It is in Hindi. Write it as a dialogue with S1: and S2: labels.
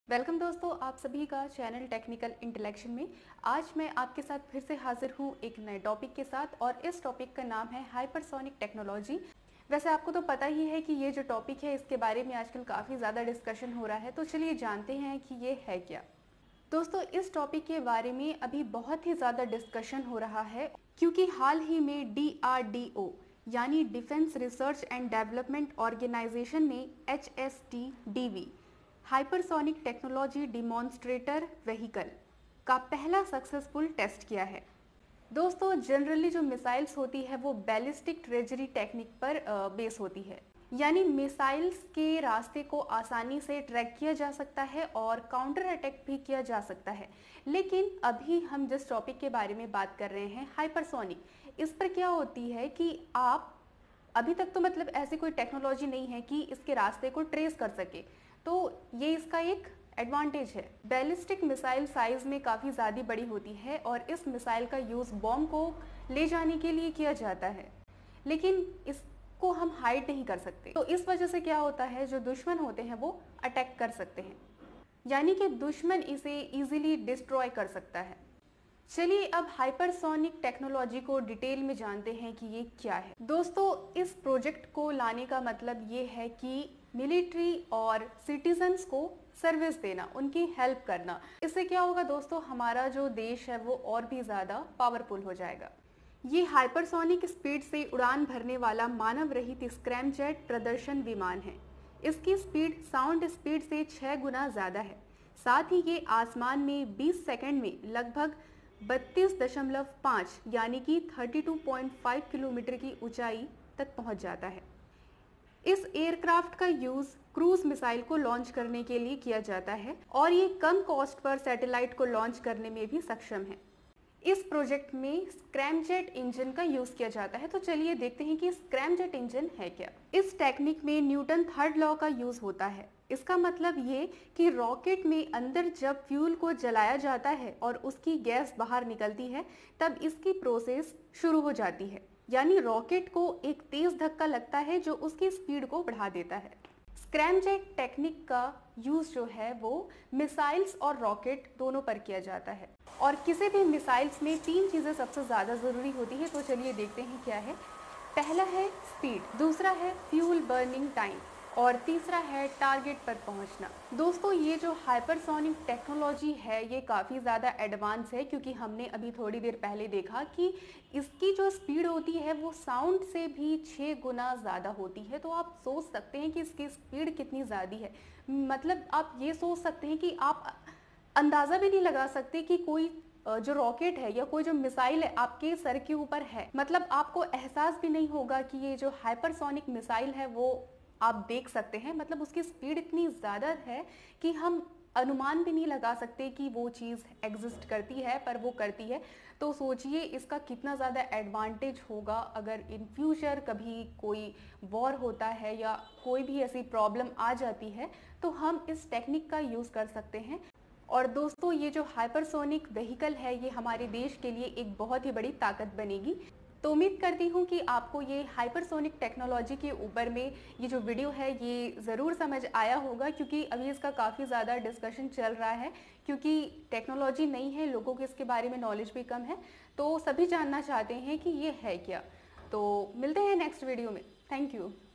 S1: वेलकम दोस्तों, आप सभी का चैनल टेक्निकल इंटेलेक्शन में। आज मैं आपके साथ फिर से हाजिर हूँ एक नए टॉपिक के साथ और इस टॉपिक का नाम है हाइपरसोनिक टेक्नोलॉजी। वैसे आपको तो पता ही है कि ये जो टॉपिक है इसके बारे में आजकल काफ़ी ज़्यादा डिस्कशन हो रहा है, तो चलिए जानते हैं कि ये है क्या। दोस्तों, इस टॉपिक के बारे में अभी बहुत ही ज़्यादा डिस्कशन हो रहा है क्योंकि हाल ही में DRDO यानी defence research and development organisation ने HSTDV hypersonic technology demonstrator vehicle का पहला सक्सेसफुल टेस्ट किया है। दोस्तों, जनरली जो मिसाइल्स होती है वो बैलिस्टिक ट्रेजरी टेक्निक पर बेस होती है, यानी मिसाइल्स के रास्ते को आसानी से ट्रैक किया जा सकता है और काउंटर अटैक भी किया जा सकता है। लेकिन अभी हम जिस टॉपिक के बारे में बात कर रहे हैं हाइपरसोनिक, इस पर क्या होती है कि आप अभी तक तो मतलब ऐसी कोई टेक्नोलॉजी नहीं है कि इसके रास्ते को ट्रेस कर सके, तो ये इसका एक एडवांटेज है। बैलिस्टिक मिसाइल साइज में काफ़ी ज़्यादा बड़ी होती है और इस मिसाइल का यूज़ बॉम्ब को ले जाने के लिए किया जाता है, लेकिन इसको हम हाइड नहीं कर सकते। तो इस वजह से क्या होता है, जो दुश्मन होते हैं वो अटैक कर सकते हैं, यानी कि दुश्मन इसे इजीली डिस्ट्रॉय कर सकता है। चलिए अब हाइपरसोनिक टेक्नोलॉजी को डिटेल में जानते हैं कि ये क्या है। दोस्तों, इस प्रोजेक्ट को लाने का मतलब ये है कि मिलिट्री और सिटीजन्स को सर्विस देना, उनकी हेल्प करना। इससे क्या होगा दोस्तों, हमारा जो देश है वो और भी ज़्यादा पावरफुल हो जाएगा। ये हाइपरसोनिक स्पीड से उड़ान भरने वाला मानव रहित स्क्रैमजेट प्रदर्शन विमान है। इसकी स्पीड साउंड स्पीड से 6 गुना ज़्यादा है। साथ ही ये आसमान में 20 सेकंड में लगभग 32.5 यानी कि 32.5 किलोमीटर की ऊंचाई तक पहुंच जाता है। इस एयरक्राफ्ट का यूज क्रूज मिसाइल को लॉन्च करने के लिए किया जाता है और ये कम कॉस्ट पर सैटेलाइट को लॉन्च करने में भी सक्षम है। इस प्रोजेक्ट में स्क्रैमजेट इंजन का यूज किया जाता है। तो चलिए देखते हैं कि स्क्रैमजेट इंजन है क्या। इस टेक्निक में न्यूटन थर्ड लॉ का यूज होता है। इसका मतलब ये कि रॉकेट में अंदर जब फ्यूल को जलाया जाता है और उसकी गैस बाहर निकलती है, तब इसकी प्रोसेस शुरू हो जाती है, यानी रॉकेट को एक तेज धक्का लगता है जो उसकी स्पीड को बढ़ा देता है। स्क्रैमजेट टेक्निक का यूज जो है वो मिसाइल्स और रॉकेट दोनों पर किया जाता है और किसी भी मिसाइल्स में 3 चीजें सबसे ज्यादा जरूरी होती है। तो चलिए देखते हैं क्या है। पहला है स्पीड, दूसरा है फ्यूल बर्निंग टाइम और तीसरा है टारगेट पर पहुंचना। दोस्तों, ये जो हाइपरसोनिक टेक्नोलॉजी है ये काफ़ी ज़्यादा एडवांस है, क्योंकि हमने अभी थोड़ी देर पहले देखा कि इसकी जो स्पीड होती है वो साउंड से भी 6 गुना ज़्यादा होती है। तो आप सोच सकते हैं कि इसकी स्पीड कितनी ज़्यादा है। मतलब आप ये सोच सकते हैं कि आप अंदाज़ा भी नहीं लगा सकते कि कोई जो रॉकेट है या कोई जो मिसाइल है आपके सर के ऊपर है। मतलब आपको एहसास भी नहीं होगा कि ये जो हाइपरसोनिक मिसाइल है वो आप देख सकते हैं। मतलब उसकी स्पीड इतनी ज़्यादा है कि हम अनुमान भी नहीं लगा सकते कि वो चीज़ एग्जिस्ट करती है, पर वो करती है। तो सोचिए इसका कितना ज़्यादा एडवांटेज होगा अगर इन फ्यूचर कभी कोई वॉर होता है या कोई भी ऐसी प्रॉब्लम आ जाती है तो हम इस टेक्निक का यूज़ कर सकते हैं। और दोस्तों, ये जो हाइपरसोनिक व्हीकल है ये हमारे देश के लिए एक बहुत ही बड़ी ताकत बनेगी। तो उम्मीद करती हूँ कि आपको ये हाइपरसोनिक टेक्नोलॉजी के ऊपर में ये जो वीडियो है ये ज़रूर समझ आया होगा, क्योंकि अभी इसका काफ़ी ज़्यादा डिस्कशन चल रहा है, क्योंकि टेक्नोलॉजी नई है, लोगों को इसके बारे में नॉलेज भी कम है, तो सभी जानना चाहते हैं कि ये है क्या। तो मिलते हैं नेक्स्ट वीडियो में। Thank you.